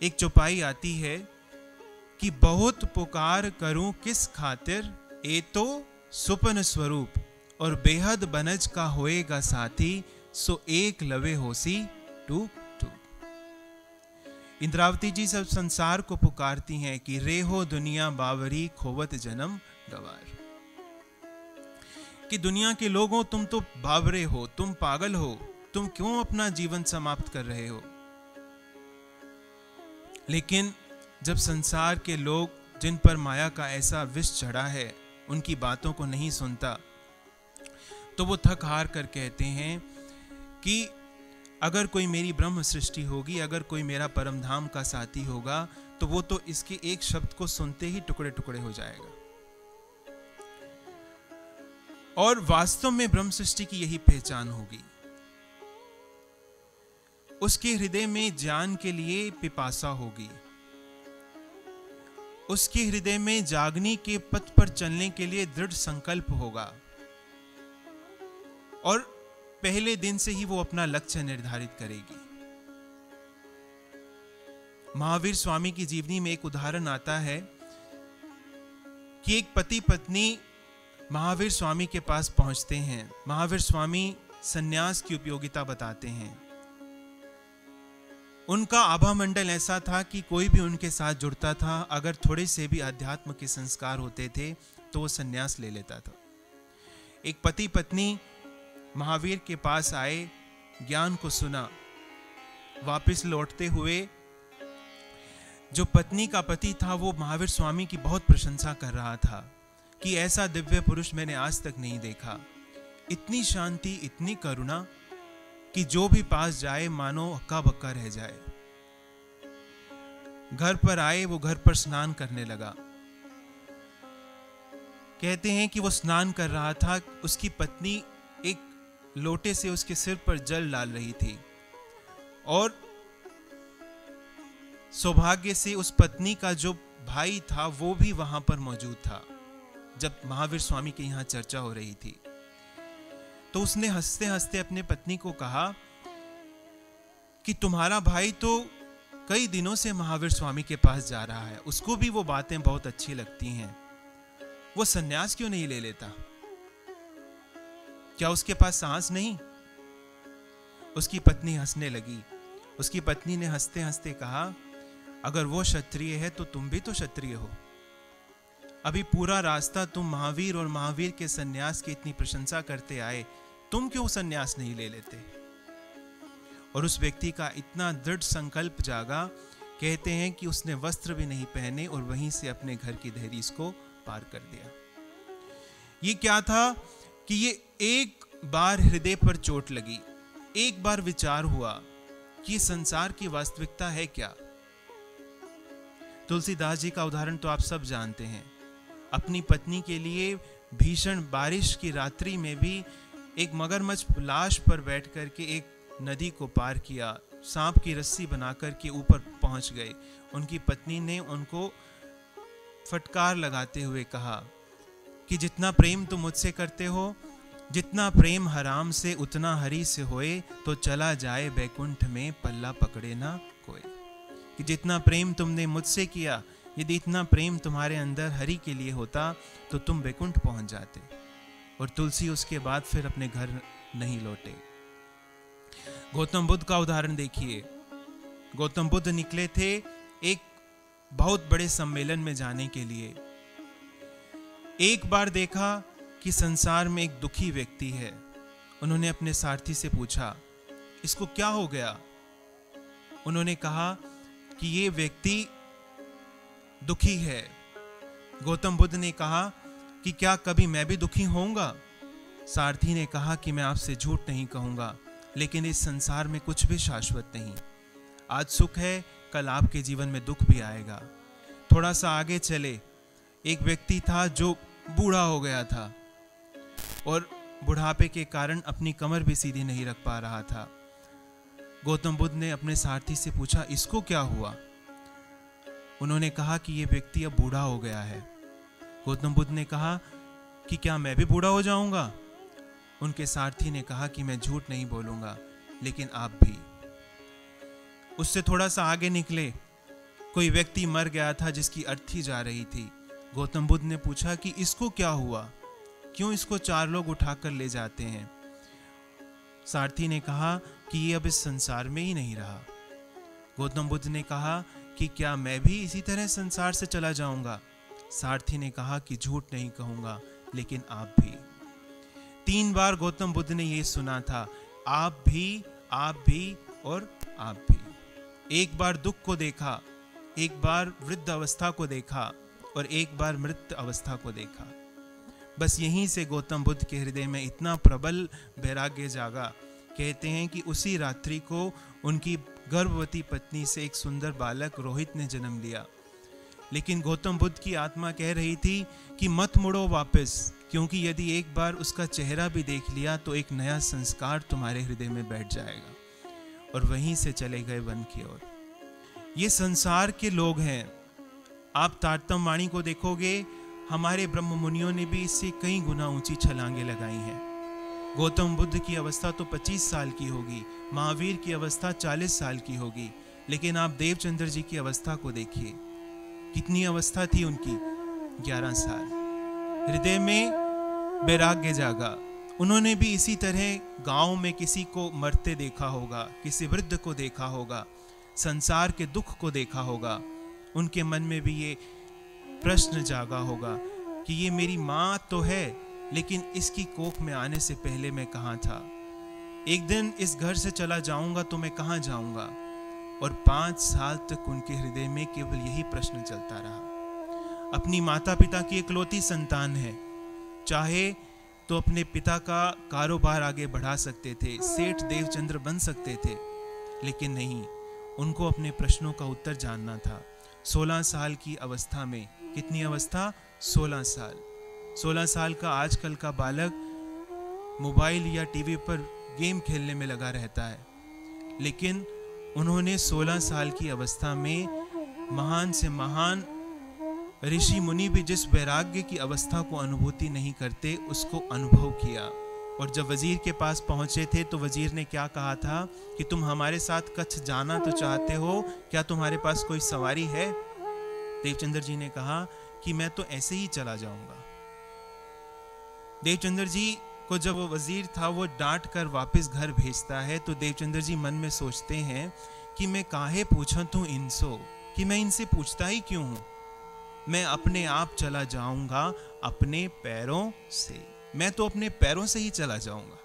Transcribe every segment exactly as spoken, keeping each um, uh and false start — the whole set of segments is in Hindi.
एक चौपाई आती है कि बहुत पुकार करूं किस खातिर, ए तो सुपन स्वरूप और बेहद बनज का होएगा साथी, सो एक लवे होसी टूक टूक। इंद्रावती जी सब संसार को पुकारती हैं कि रे हो दुनिया बावरी खोवत जन्म गवार, कि दुनिया के लोगों तुम तो बावरे हो, तुम पागल हो, तुम क्यों अपना जीवन समाप्त कर रहे हो। लेकिन जब संसार के लोग जिन पर माया का ऐसा विष चढ़ा है उनकी बातों को नहीं सुनता, तो वो थक हार कर कहते हैं कि अगर कोई मेरी ब्रह्म सृष्टि होगी, अगर कोई मेरा परम धाम का साथी होगा, तो वो तो इसके एक शब्द को सुनते ही टुकड़े टुकड़े हो जाएगा। और वास्तव में ब्रह्म सृष्टि की यही पहचान होगी। उसके हृदय में ज्ञान के लिए पिपासा होगी, उसके हृदय में जागनी के पथ पर चलने के लिए दृढ़ संकल्प होगा, और पहले दिन से ही वो अपना लक्ष्य निर्धारित करेगी। महावीर स्वामी की जीवनी में एक उदाहरण आता है कि एक पति पत्नी महावीर स्वामी के पास पहुंचते हैं। महावीर स्वामी सन्यास की उपयोगिता बताते हैं। उनका आभा मंडल ऐसा था कि कोई भी उनके साथ जुड़ता था, अगर थोड़े से भी अध्यात्म के संस्कार होते थे तो वो सन्यास ले लेता था। एक पति पत्नी महावीर के पास आए, ज्ञान को सुना, वापस लौटते हुए जो पत्नी का पति था वो महावीर स्वामी की बहुत प्रशंसा कर रहा था कि ऐसा दिव्य पुरुष मैंने आज तक नहीं देखा, इतनी शांति, इतनी करुणा कि जो भी पास जाए मानो हक्का बक्का रह जाए। घर पर आए, वो घर पर स्नान करने लगा। कहते हैं कि वो स्नान कर रहा था, उसकी पत्नी एक लोटे से उसके सिर पर जल डाल रही थी, और सौभाग्य से उस पत्नी का जो भाई था वो भी वहां पर मौजूद था जब महावीर स्वामी के यहाँ चर्चा हो रही थी। तो उसने हंसते हंसते अपने पत्नी को कहा कि तुम्हारा भाई तो कई दिनों से महावीर स्वामी के पास जा रहा है, उसको भी वो बातें बहुत अच्छी लगती हैं, वो सन्यास क्यों नहीं ले लेता? क्या उसके पास सांस नहीं? उसकी पत्नी हंसने लगी। उसकी पत्नी ने हंसते हंसते कहा, अगर वो क्षत्रिय है तो तुम भी तो क्षत्रिय हो। अभी पूरा रास्ता तुम महावीर और महावीर के सन्यास की इतनी प्रशंसा करते आए, तुम क्यों सन्यास नहीं ले लेते? और उस व्यक्ति का इतना दृढ़ संकल्प जागा, कहते हैं कि उसने वस्त्र भी नहीं पहने और वहीं से अपने घर की दहलीज को पार कर दिया। ये क्या था कि ये एक बार हृदय पर चोट लगी, एक बार विचार हुआ कि संसार की वास्तविकता है क्या। तुलसीदास जी का उदाहरण तो आप सब जानते हैं। अपनी पत्नी के लिए भीषण बारिश की रात्रि में भी एक मगरमच्छ लाश पर बैठ कर के एक नदी को पार किया, सांप की रस्सी बनाकर के ऊपर पहुंच गए। उनकी पत्नी ने उनको फटकार लगाते हुए कहा कि जितना प्रेम तुम मुझसे करते हो, जितना प्रेम हराम से उतना हरि से होए, तो चला जाए बैकुंठ में पल्ला पकड़े ना कोई। कि जितना प्रेम तुमने मुझसे किया, यदि इतना प्रेम तुम्हारे अंदर हरि के लिए होता तो तुम बैकुंठ पहुंच जाते। और तुलसी उसके बाद फिर अपने घर नहीं लौटे। गौतम बुद्ध का उदाहरण देखिए। गौतम बुद्ध निकले थे एक बहुत बड़े सम्मेलन में जाने के लिए। एक बार देखा कि संसार में एक दुखी व्यक्ति है। उन्होंने अपने सारथी से पूछा, इसको क्या हो गया? उन्होंने कहा कि ये व्यक्ति दुखी है। गौतम बुद्ध ने कहा कि क्या कभी मैं भी दुखी होऊंगा? सारथी ने कहा कि मैं आपसे झूठ नहीं कहूंगा, लेकिन इस संसार में कुछ भी शाश्वत नहीं। आज सुख है, कल आपके जीवन में दुख भी आएगा। थोड़ा सा आगे चले, एक व्यक्ति था जो बूढ़ा हो गया था और बुढ़ापे के कारण अपनी कमर भी सीधी नहीं रख पा रहा था। गौतम बुद्ध ने अपने सारथी से पूछा, इसको क्या हुआ? उन्होंने कहा कि यह व्यक्ति अब बूढ़ा हो गया है। गौतम बुद्ध ने कहा कि क्या मैं भी बूढ़ा हो जाऊंगा? उनके सारथी ने कहा कि मैं झूठ नहीं बोलूंगा, लेकिन आप भी। उससे थोड़ा सा आगे निकले कोई व्यक्ति मर गया था जिसकी अर्थी जा रही थी। गौतम बुद्ध ने पूछा कि इसको क्या हुआ, क्यों इसको चार लोग उठाकर ले जाते हैं। सारथी ने कहा कि ये अब इस संसार में ही नहीं रहा। गौतम बुद्ध ने कहा कि क्या मैं भी इसी तरह संसार से चला जाऊंगा। सारथी ने कहा कि झूठ नहीं कहूंगा, लेकिन आप भी। तीन बार गौतम बुद्ध ने यह सुना था, आप भी, आप भी और आप भी। एक बार दुख को देखा, एक बार वृद्ध अवस्था को देखा और एक बार मृत अवस्था को देखा। बस यहीं से गौतम बुद्ध के हृदय में इतना प्रबल वैराग्य जागा। कहते हैं कि उसी रात्रि को उनकी गर्भवती पत्नी से एक सुंदर बालक रोहित ने जन्म लिया। लेकिन गौतम बुद्ध की आत्मा कह रही थी कि मत मुड़ो वापस, क्योंकि यदि एक बार उसका चेहरा भी देख लिया तो एक नया संस्कार तुम्हारे हृदय में बैठ जाएगा। और वहीं से चले गए वन की ओर। ये संसार के लोग हैं। आप तारतम वाणी को देखोगे, हमारे ब्रह्म मुनियों ने भी इससे कई गुना ऊंची छलांगे लगाई हैं। गौतम बुद्ध की अवस्था तो पच्चीस साल की होगी, महावीर की अवस्था चालीस साल की होगी, लेकिन आप देवचंद्र जी की अवस्था को देखिए, कितनी अवस्था थी उनकी, ग्यारह साल। हृदय में वैराग्य जागा। उन्होंने भी इसी तरह गांव में किसी को मरते देखा होगा, किसी वृद्ध को देखा होगा, संसार के दुख को देखा होगा। उनके मन में भी ये प्रश्न जागा होगा कि ये मेरी माँ तो है, लेकिन इसकी कोख में आने से पहले मैं कहाँ था। एक दिन इस घर से चला जाऊंगा तो मैं कहाँ जाऊंगा। और पांच साल तक उनके हृदय में केवल यही प्रश्न चलता रहा। अपनी माता पिता की इकलौती संतान है, चाहे तो अपने पिता का कारोबार आगे बढ़ा सकते थे, सेठ देवचंद्र बन सकते थे, लेकिन नहीं, उनको अपने प्रश्नों का उत्तर जानना था। सोलह साल की अवस्था में, कितनी अवस्था? सोलह साल। सोलह साल का आजकल का बालक मोबाइल या टीवी पर गेम खेलने में लगा रहता है, लेकिन उन्होंने सोलह साल की अवस्था में महान से महान ऋषि मुनि भी जिस वैराग्य की अवस्था को अनुभूति नहीं करते, उसको अनुभव किया। और जब वजीर के पास पहुंचे थे तो वजीर ने क्या कहा था कि तुम हमारे साथ कच्छ जाना तो चाहते हो, क्या तुम्हारे पास कोई सवारी है? देवचंद्र जी ने कहा कि मैं तो ऐसे ही चला जाऊंगा। देवचंद्र जी को जब वो वजीर था वो डांट कर वापस घर भेजता है, तो देवचंद्र जी मन में सोचते हैं कि मैं काहे पूछूं तू इनसो, कि मैं इनसे पूछता ही क्यों हूं। मैं अपने आप चला जाऊंगा अपने पैरों से, मैं तो अपने पैरों से ही चला जाऊंगा।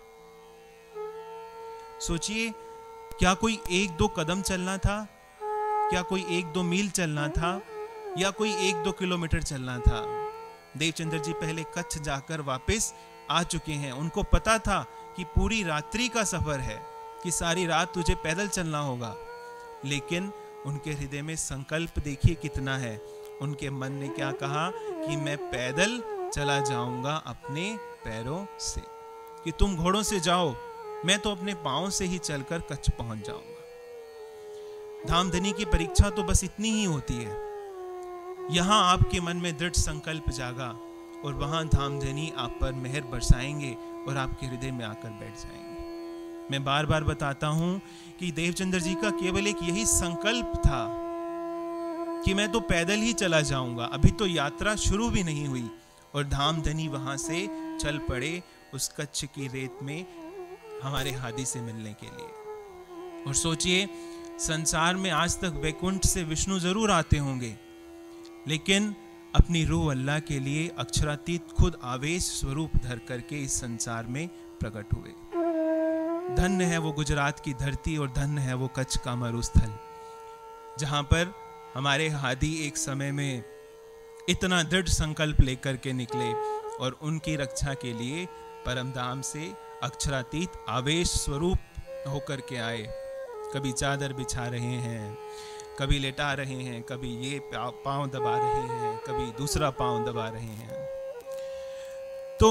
सोचिए, क्या कोई एक दो कदम चलना था, क्या कोई एक दो मील चलना था, या कोई एक दो किलोमीटर चलना था? देवचंद्र जी पहले कच्छ जाकर वापस आ चुके हैं। उनको पता था कि पूरी रात्रि का सफर है, कि सारी रात तुझे पैदल चलना होगा, लेकिन उनके हृदय में संकल्प देखिए कितना है। उनके मन ने क्या कहा कि मैं पैदल चला जाऊंगा अपने पैरों से, कि तुम घोड़ों से जाओ, मैं तो अपने पांवों से ही चलकर कच्छ पहुंच जाऊंगा। धामधनी की परीक्षा तो बस इतनी ही होती है। यहां आपके मन में दृढ़ संकल्प जागा और वहां धामधनी आप पर मेहर बरसाएंगे और आपके हृदय में आकर बैठ जाएंगे। मैं बार बार बताता हूं कि देवचंद्र जी का केवल एक यही संकल्प था कि मैं तो पैदल ही चला जाऊंगा। अभी तो यात्रा शुरू भी नहीं हुई और धामधनी वहां से चल पड़े उस कच्छ की रेत में हमारे हादी से मिलने के लिए। और सोचिए, संसार में आज तक वैकुंठ से विष्णु जरूर आते होंगे, लेकिन अपनी रूह अल्लाह के लिए अक्षरातीत खुद आवेश स्वरूप धर करके इस संसार में प्रकट हुए। धन्य है वो गुजरात की धरती और धन्य है वो कच्छ का मरुस्थल, जहां पर हमारे हादी एक समय में इतना दृढ़ संकल्प लेकर के निकले और उनकी रक्षा के लिए परमधाम से अक्षरातीत आवेश स्वरूप होकर के आए। कभी चादर बिछा रहे हैं, कभी लेटा रहे हैं, कभी ये पांव दबा रहे हैं, कभी दूसरा पांव दबा रहे हैं। तो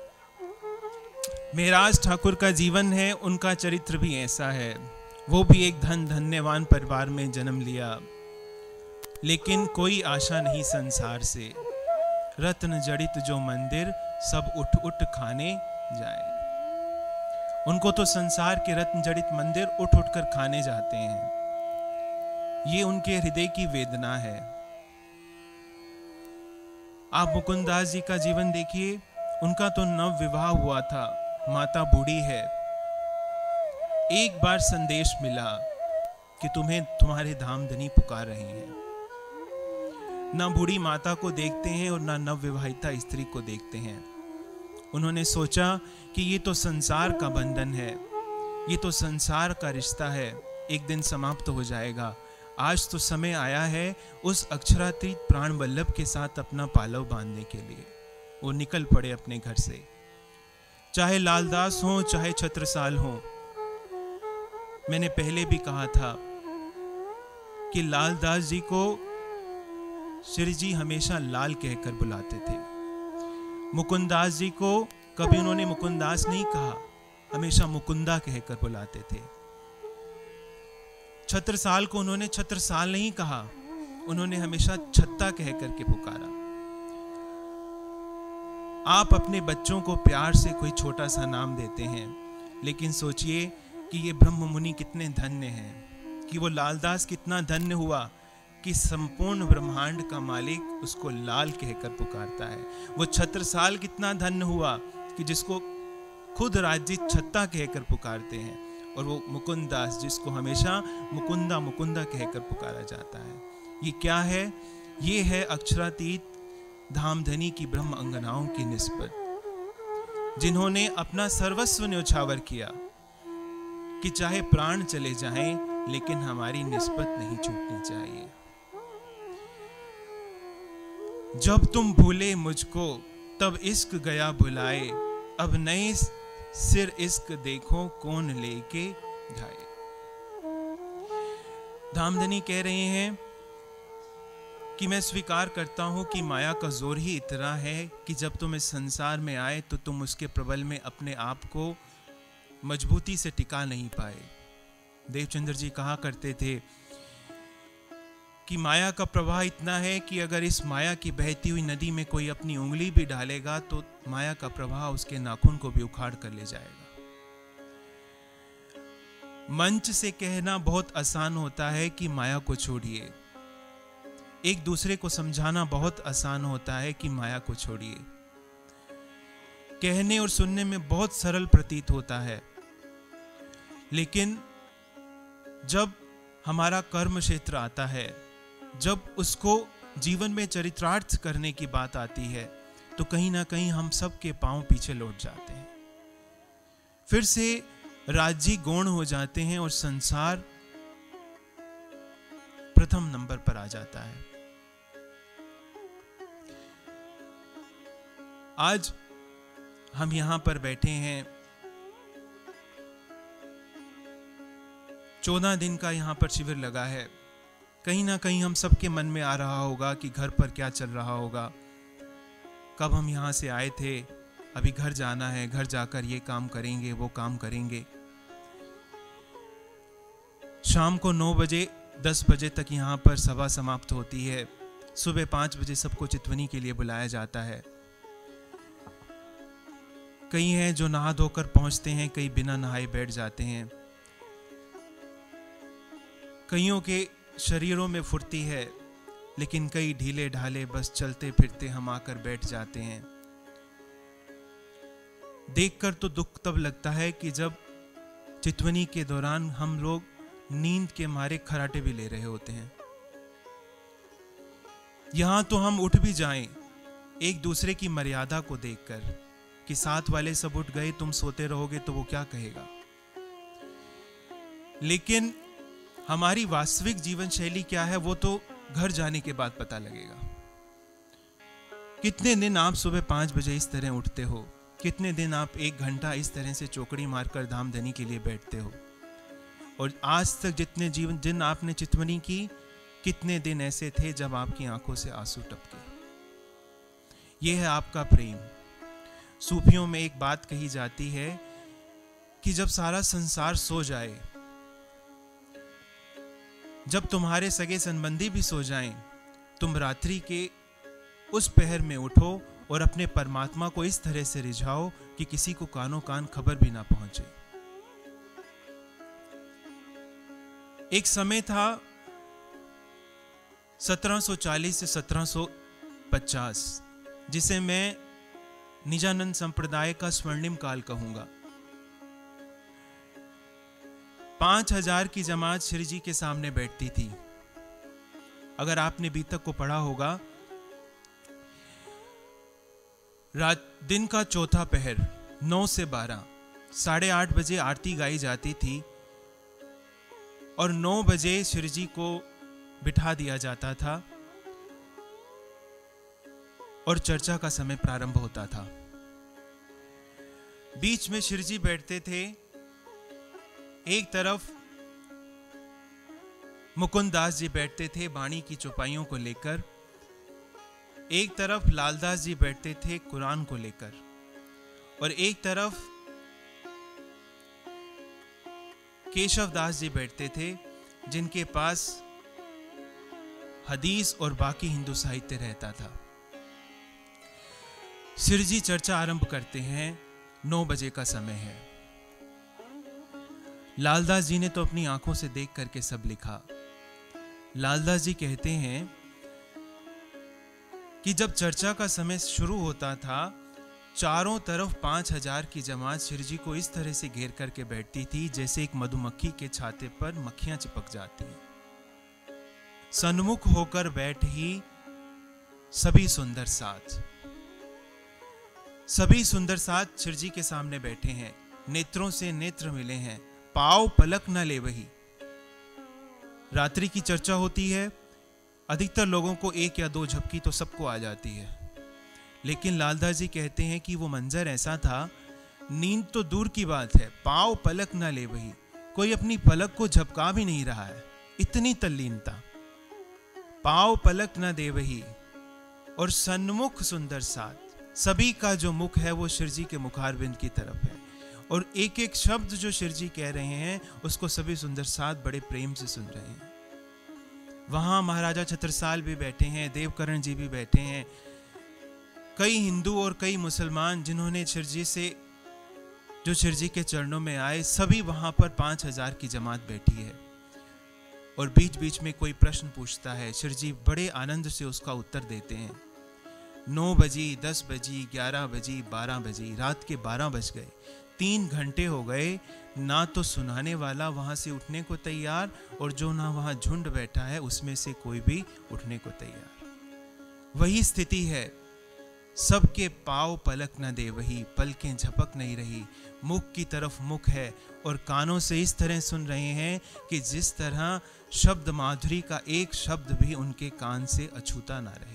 मेहराज ठाकुर का जीवन है, उनका चरित्र भी ऐसा है। वो भी एक धन धन्यवान परिवार में जन्म लिया, लेकिन कोई आशा नहीं संसार से। रत्न जड़ित जो मंदिर सब उठ उठ खाने जाए। उनको तो संसार के रत्न जड़ित मंदिर उठ उठ कर खाने जाते हैं। ये उनके हृदय की वेदना है। आप मुकुंदास जी का जीवन देखिए, उनका तो नव विवाह हुआ था, माता बूढ़ी है। एक बार संदेश मिला कि तुम्हें तुम्हारे धामधनी पुकार रहे हैं। ना बूढ़ी माता को देखते हैं और ना नव विवाहिता स्त्री को देखते हैं। उन्होंने सोचा कि ये तो संसार का बंधन है, ये तो संसार का रिश्ता है, एक दिन समाप्त हो जाएगा। आज तो समय आया है उस अक्षरातीत प्राण वल्लभ के साथ अपना पालव बांधने के लिए। वो निकल पड़े अपने घर से, चाहे लालदास हो चाहे छत्रसाल हो। मैंने पहले भी कहा था कि लालदास जी को श्री जी हमेशा लाल कहकर बुलाते थे। मुकुंदास जी को कभी उन्होंने मुकुंदास नहीं कहा, हमेशा मुकुंदा कहकर बुलाते थे। छत्रसाल को उन्होंने छत्रसाल नहीं कहा, उन्होंने हमेशा छत्ता कहकर के पुकारा। आप अपने बच्चों को प्यार से कोई छोटा सा नाम देते हैं, लेकिन सोचिए कि ये ब्रह्म मुनि कितने धन्य हैं, कि वो लालदास कितना धन्य हुआ कि संपूर्ण ब्रह्मांड का मालिक उसको लाल कहकर पुकारता है। वो छत्रसाल कितना धन्य हुआ कि जिसको खुद राज्य छत्ता कहकर पुकारते हैं, और वो मुकुंदास जिसको हमेशा मुकुंदा मुकुंदा कहकर पुकारा जाता है। ये क्या है? ये है अक्षरातीत धामधनी की ब्रह्म अंगनाओं की निस्बत, जिन्होंने अपना सर्वस्व न्योछावर किया कि चाहे प्राण चले जाएं, लेकिन हमारी निस्बत नहीं छूटनी चाहिए। जब तुम भूले मुझको तब इश्क गया भुलाए, अब नए सिर इश्क देखो कौन लेके जाए। धामधनी कह रहे हैं कि मैं स्वीकार करता हूं कि माया का जोर ही इतना है कि जब तुम इस संसार में आए तो तुम उसके प्रबल में अपने आप को मजबूती से टिका नहीं पाए। देवचंद्र जी कहा करते थे कि माया का प्रवाह इतना है कि अगर इस माया की बहती हुई नदी में कोई अपनी उंगली भी डालेगा तो माया का प्रवाह उसके नाखून को भी उखाड़ कर ले जाएगा। मंच से कहना बहुत आसान होता है कि माया को छोड़िए, एक दूसरे को समझाना बहुत आसान होता है कि माया को छोड़िए। कहने और सुनने में बहुत सरल प्रतीत होता है, लेकिन जब हमारा कर्म क्षेत्र आता है, जब उसको जीवन में चरितार्थ करने की बात आती है, तो कहीं ना कहीं हम सब के पांव पीछे लौट जाते हैं, फिर से राज्य गौण हो जाते हैं और संसार प्रथम नंबर पर आ जाता है। आज हम यहां पर बैठे हैं, चौदह दिन का यहां पर शिविर लगा है। कहीं ना कहीं हम सबके मन में आ रहा होगा कि घर पर क्या चल रहा होगा, कब हम यहां से आए थे, अभी घर जाना है, घर जाकर ये काम करेंगे, वो काम करेंगे। शाम को नौ बजे दस बजे तक यहाँ पर सभा समाप्त होती है। सुबह पाँच बजे सबको चितवनी के लिए बुलाया जाता है। कई हैं जो नहा धोकर पहुंचते हैं, कई बिना नहाए बैठ जाते हैं। कईयों के शरीरों में फुर्ती है, लेकिन कई ढीले ढाले बस चलते फिरते हम आकर बैठ जाते हैं। देखकर तो दुख तब लगता है कि जब चितवनी के दौरान हम लोग नींद के मारे खराटे भी ले रहे होते हैं। यहां तो हम उठ भी जाएं एक दूसरे की मर्यादा को देखकर कि साथ वाले सब उठ गए, तुम सोते रहोगे तो वो क्या कहेगा। लेकिन हमारी वास्तविक जीवन शैली क्या है, वो तो घर जाने के बाद पता लगेगा। कितने दिन आप सुबह पांच बजे इस तरह उठते हो, कितने दिन आप एक घंटा इस तरह से चौकड़ी मारकर धामधनी के लिए बैठते हो, और आज तक जितने जीवन दिन आपने चितवनी की, कितने दिन ऐसे थे जब आपकी आंखों से आंसू टपके। यह है आपका प्रेम। सूफियों में एक बात कही जाती है कि जब सारा संसार सो जाए, जब तुम्हारे सगे संबंधी भी सो जाएं, तुम रात्रि के उस पहर में उठो और अपने परमात्मा को इस तरह से रिझाओ कि किसी को कानों कान खबर भी ना पहुंचे। एक समय था सत्रह सौ चालीस से सत्रह सौ पचास, जिसे मैं निजानंद संप्रदाय का स्वर्णिम काल कहूंगा। पांच हजार की जमात श्री जी के सामने बैठती थी। अगर आपने बीतक को पढ़ा होगा, रात दिन का चौथा पहर नौ से बारह, साढ़े आठ बजे आरती गाई जाती थी और नौ बजे श्री जी को बिठा दिया जाता था और चर्चा का समय प्रारंभ होता था। बीच में श्री जी बैठते थे। एक तरफ मुकुंद दास जी बैठते थे बाणी की चौपाइयों को लेकर, एक तरफ लालदास जी बैठते थे कुरान को लेकर, और एक तरफ केशव दास जी बैठते थे जिनके पास हदीस और बाकी हिंदू साहित्य रहता था। श्री जी चर्चा आरंभ करते हैं। नौ बजे का समय है। लालदास जी ने तो अपनी आंखों से देख करके सब लिखा। लालदास जी कहते हैं कि जब चर्चा का समय शुरू होता था, चारों तरफ पांच हजार की जमात श्री जी को इस तरह से घेर करके बैठती थी जैसे एक मधुमक्खी के छाते पर मक्खियां चिपक जाती हैं। सन्मुख होकर बैठ ही सभी सुंदर साथ सभी सुंदर साथ श्री जी के सामने बैठे हैं। नेत्रों से नेत्र मिले हैं, पाव पलक न ले वही। रात्रि की चर्चा होती है। अधिकतर लोगों को एक या दो झपकी तो सबको आ जाती है, लेकिन लालदास जी कहते हैं कि वो मंजर ऐसा था, नींद तो दूर की बात है, पाव पलक न ले वही। कोई अपनी पलक को झपका भी नहीं रहा है, इतनी तल्लीनता। पाव पलक न दे वही और सन्मुख सुंदर साथ। सभी का जो मुख है वो श्री जी के मुखारविंद की तरफ है, और एक एक शब्द जो श्री जी कह रहे हैं उसको सभी सुंदर साथ बड़े प्रेम से सुन रहे हैं। वहां महाराजा छत्रसाल भी बैठे हैं, देवकरण जी भी बैठे हैं, कई हिंदू और कई मुसलमान जिन्होंने श्री जी से जो श्री जी के चरणों में आए, सभी वहां पर पांच हजार की जमात बैठी है। और बीच बीच में कोई प्रश्न पूछता है, श्री जी बड़े आनंद से उसका उत्तर देते हैं। नौ बजी, दस बजी, ग्यारह बजी, बारह बजी, रात के बारह बज गए। तीन घंटे हो गए, ना तो सुनाने वाला वहां से उठने को तैयार, और जो ना वहां झुंड बैठा है उसमें से कोई भी उठने को तैयार। वही स्थिति है, सबके पाव पलक न दे वही, पलकें झपक नहीं रही, मुख की तरफ मुख है और कानों से इस तरह सुन रहे हैं कि जिस तरह शब्द माधुरी का एक शब्द भी उनके कान से अछूता ना रहे।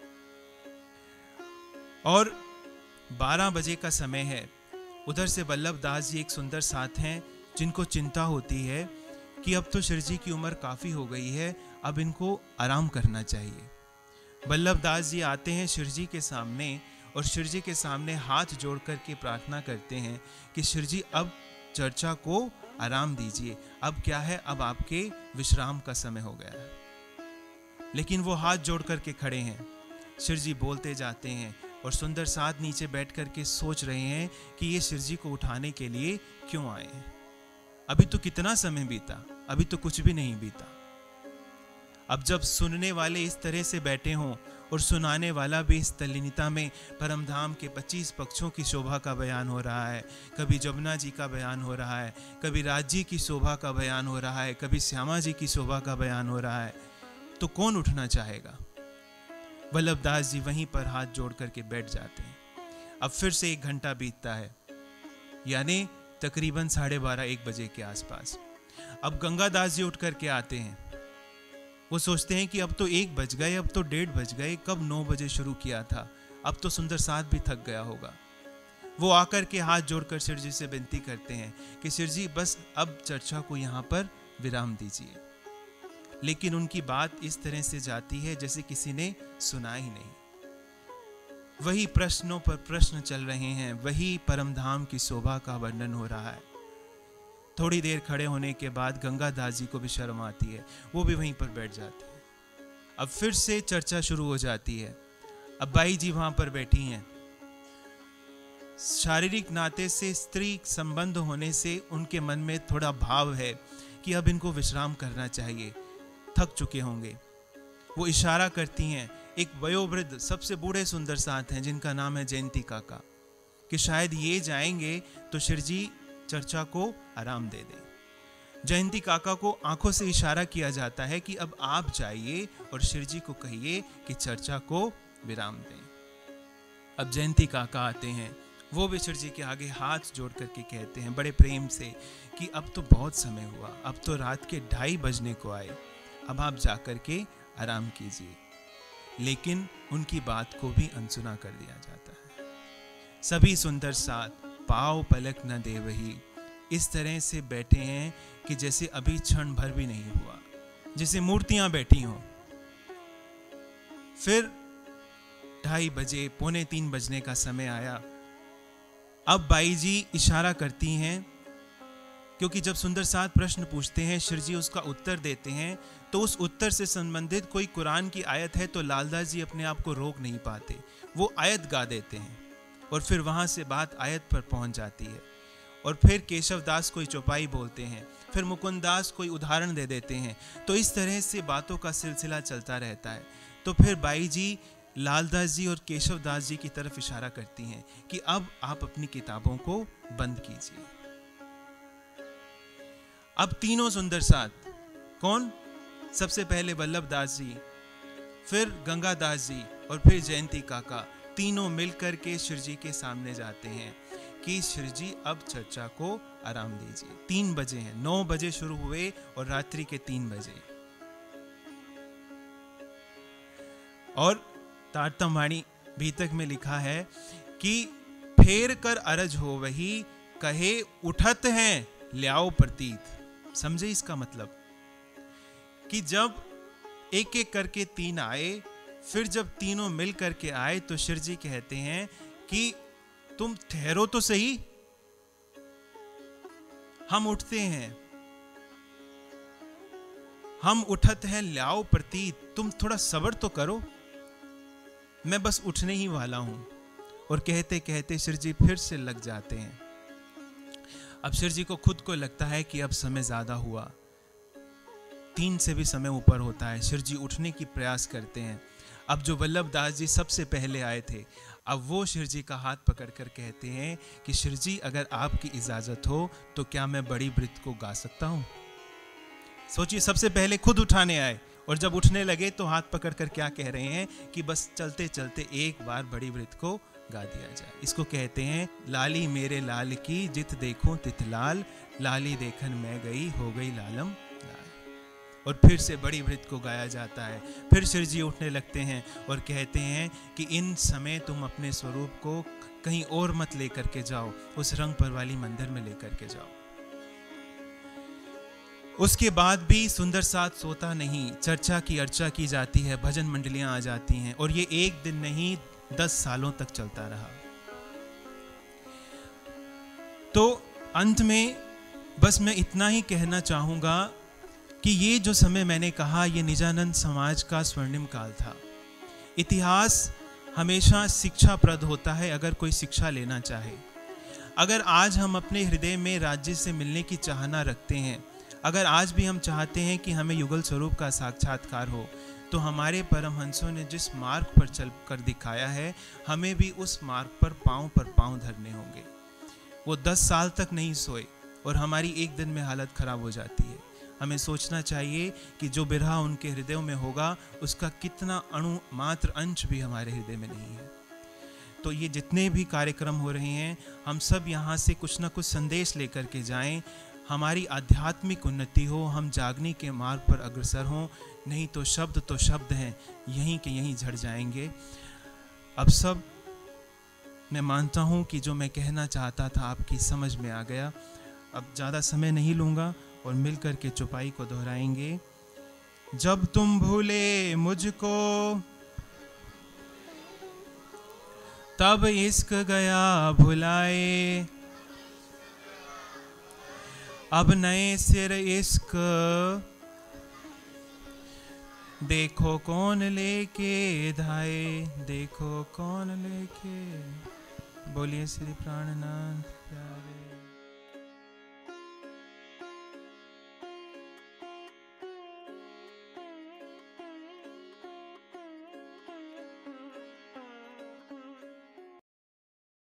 और बारह बजे का समय है। उधर से वल्लभ दास जी एक सुंदर साथ हैं जिनको चिंता होती है कि अब तो श्री जी की उम्र काफ़ी हो गई है, अब इनको आराम करना चाहिए। वल्लभ दास जी आते हैं श्री जी के सामने और श्री जी के सामने हाथ जोड़ करके प्रार्थना करते हैं कि श्री जी अब चर्चा को आराम दीजिए, अब क्या है, अब आपके विश्राम का समय हो गया है। लेकिन वो हाथ जोड़ करके खड़े हैं। श्री जी बोलते जाते हैं और सुंदर साथ नीचे बैठ करके सोच रहे हैं कि ये श्री जी को उठाने के लिए क्यों आए हैं। अभी तो कितना समय बीता, अभी तो कुछ भी नहीं बीता। अब जब सुनने वाले इस तरह से बैठे हों और सुनाने वाला भी इस तल्लीनता में, परमधाम के पच्चीस पक्षों की शोभा का बयान हो रहा है, कभी जमुना जी का बयान हो रहा है, कभी राज्य की शोभा का बयान हो रहा है, कभी श्यामा जी की शोभा का बयान हो रहा है, तो कौन उठना चाहेगा। वल्लभ दास जी वहीं पर हाथ जोड़ करके बैठ जाते हैं। अब फिर से एक घंटा बीतता है, यानी तकरीबन साढ़े बारह एक बजे के आसपास। अब गंगादास जी उठ करके आते हैं। वो सोचते हैं कि अब तो एक बज गए, अब तो डेढ़ बज गए, कब नौ बजे शुरू किया था, अब तो सुंदर साथ भी थक गया होगा। वो आकर के हाथ जोड़कर श्री जी से विनती करते हैं कि श्री जी बस अब चर्चा को यहाँ पर विराम दीजिए। लेकिन उनकी बात इस तरह से जाती है जैसे किसी ने सुना ही नहीं। वही प्रश्नों पर प्रश्न चल रहे हैं, वही परमधाम की शोभा का वर्णन हो रहा है। थोड़ी देर खड़े होने के बाद गंगादास जी को भी शर्म आती है, वो भी वहीं पर बैठ जाते हैं। अब फिर से चर्चा शुरू हो जाती है। अब बाई जी वहां पर बैठी हैं। शारीरिक नाते से, स्त्री संबंध होने से उनके मन में थोड़ा भाव है कि अब इनको विश्राम करना चाहिए, थक चुके होंगे। वो इशारा करती हैं एक वयोवृद्ध सबसे बूढ़े सुंदर साथ हैं जिनका नाम है जयंती काका, कि शायद ये जाएंगे तो शिरजी चर्चा को आराम दे दें। जयंती काका को आंखों से इशारा किया जाता है कि अब आप जाइए और शिरजी को कहिए कि चर्चा को विराम दें। अब जयंती काका आते हैं, वो भी शिरजी के आगे हाथ जोड़ करके कहते हैं बड़े प्रेम से कि अब तो बहुत समय हुआ, अब तो रात के ढाई बजने को आए, अब आप जाकर के आराम कीजिए। लेकिन उनकी बात को भी अनसुना कर दिया जाता है। सभी सुंदर साथ पाव पलक न दे वही इस तरह से बैठे हैं कि जैसे अभी क्षण भर भी नहीं हुआ, जैसे मूर्तियां बैठी हों। फिर ढाई बजे पौने तीन बजने का समय आया। अब बाई जी इशारा करती हैं, क्योंकि जब सुंदर साथ प्रश्न पूछते हैं शिरजी उसका उत्तर देते हैं, तो उस उत्तर से संबंधित कोई कुरान की आयत है तो लालदास जी अपने आप को रोक नहीं पाते, वो आयत गा देते हैं और फिर वहां से बात आयत पर पहुंच जाती है। और फिर केशव दास कोई चौपाई बोलते हैं, फिर मुकुंद दास कोई उदाहरण दे देते हैं। तो इस तरह से बातों का सिलसिला चलता रहता है। तो फिर बाई जी लालदास जी और केशव दास जी की तरफ इशारा करती हैं कि अब आप अपनी किताबों को बंद कीजिए। अब तीनों सुंदर साथ, कौन? सबसे पहले वल्लभ दास जी, फिर गंगा दास जी और फिर जयंती काका, तीनों मिलकर के शिरजी के सामने जाते हैं कि शिरजी अब चर्चा को आराम दीजिए। तीन बजे हैं, नौ बजे शुरू हुए और रात्रि के तीन बजे। और तारतम वाणी भीतक में लिखा है कि फेर कर अरज हो वही कहे उठत हैं ल्याओ प्रतीत। समझे इसका मतलब? कि जब एक एक करके तीन आए, फिर जब तीनों मिल करके आए तो शिरजी कहते हैं कि तुम ठहरो तो सही, हम उठते हैं, हम उठत हैं ल्याओ प्रतीत, तुम थोड़ा सब्र तो करो, मैं बस उठने ही वाला हूं। और कहते कहते शिरजी फिर से लग जाते हैं। अब शिरजी को खुद को लगता है कि अब समय ज्यादा हुआ, तीन से भी समय ऊपर होता है। शिरजी उठने की प्रयास करते हैं। अब जो वल्लभ दास जी सबसे पहले आए थे, अब वो शिरजी का हाथ पकड़कर कहते हैं कि शिरजी अगर आपकी इजाजत हो तो क्या मैं बड़ी वृत्त को गा सकता हूं। सोचिए, सबसे पहले खुद उठाने आए और जब उठने लगे तो हाथ पकड़कर क्या कह रहे हैं कि बस चलते चलते एक बार बड़ी वृत्त को गा दिया जाए। इसको कहते हैं लाली मेरे लाल की जित देखूं तित लाल, लाली देखन मैं गई हो गई लालम लाल। और फिर से बड़ी वृत्त को गाया जाता है। फिर शिरजी उठने लगते हैं और कहते हैं कि इन समय तुम अपने स्वरूप को कहीं और मत लेकर के जाओ, उस रंग पर वाली मंदिर में लेकर के जाओ। उसके बाद भी सुंदर साथ सोता नहीं, चर्चा की अर्चा की जाती है, भजन मंडलियां आ जाती हैं और ये एक दिन नहीं दस सालों तक चलता रहा। तो अंत में बस मैं इतना ही कहना चाहूंगा कि ये जो समय मैंने कहा, ये निजानंद समाज का स्वर्णिम काल था। इतिहास हमेशा शिक्षाप्रद होता है अगर कोई शिक्षा लेना चाहे। अगर आज हम अपने हृदय में राज्य से मिलने की चाहना रखते हैं, अगर आज भी हम चाहते हैं कि हमें युगल स्वरूप का साक्षात्कार हो, तो हमारे परमहंसों ने जिस मार्ग पर चल कर दिखाया है, हमें भी उस मार्ग पर पांव पर पांव धरने होंगे। वो दस साल तक नहीं सोए और हमारी एक दिन में हालत खराब हो जाती है। हमें सोचना चाहिए कि जो बिरहा उनके हृदयों में होगा, उसका कितना अणु मात्र अंश भी हमारे हृदय में नहीं है। तो ये जितने भी कार्यक्रम हो रहे हैं, हम सब यहाँ से कुछ ना कुछ संदेश लेकर के जाएं, हमारी आध्यात्मिक उन्नति हो, हम जागने के मार्ग पर अग्रसर हों। नहीं तो शब्द तो शब्द हैं, यहीं के यहीं झड़ जाएंगे। अब सब मैं मानता हूँ कि जो मैं कहना चाहता था आपकी समझ में आ गया। अब ज़्यादा समय नहीं लूँगा और मिलकर के चौपाई को दोहराएंगे। जब तुम भूले मुझको तब इश्क गया भुलाए, अब नए सिर इश्क देखो कौन लेके धाए, देखो कौन लेके। बोलिए श्री प्राणनाथ प्यारे।